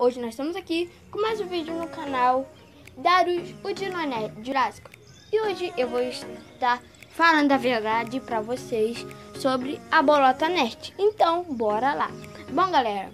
Hoje nós estamos aqui com mais um vídeo no canal Darius, o Dinoné Jurássico. E hoje eu vou estar falando a verdade pra vocês sobre a bolota nerd. Então, bora lá. Bom, galera,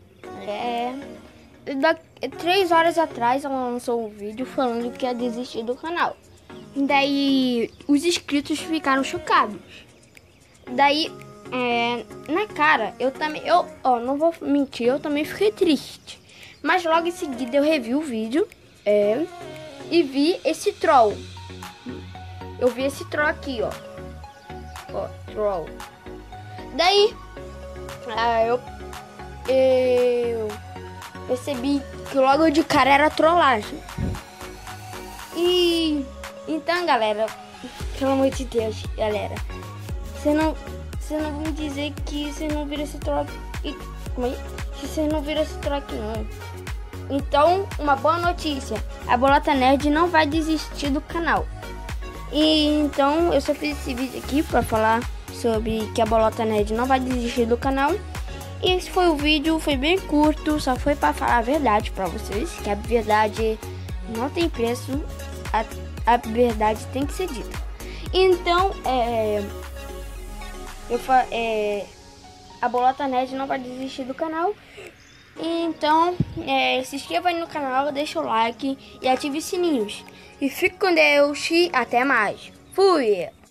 3 horas atrás ela lançou um vídeo falando que ia desistir do canal. Daí, os inscritos ficaram chocados. Daí, na cara, eu não vou mentir, eu também fiquei triste. Mas logo em seguida eu revi o vídeo e vi esse troll. Eu vi esse troll aqui, ó. Ó, troll. Daí, eu percebi que logo de cara era trollagem. E então, galera, pelo amor de Deus, galera, você não vão dizer que você não vira esse troll aqui. Se você não vira esse troll aqui, não. Então, uma boa notícia: a Bolota Nerd não vai desistir do canal. E então, eu só fiz esse vídeo aqui pra falar sobre que a Bolota Nerd não vai desistir do canal. E esse foi o vídeo, foi bem curto, só foi pra falar a verdade pra vocês, que a verdade não tem preço, a verdade tem que ser dita. Então, a Bolota Nerd não vai desistir do canal. Então, se inscreva aí no canal, deixa o like e ative os sininhos. E fique com Deus e até mais. Fui!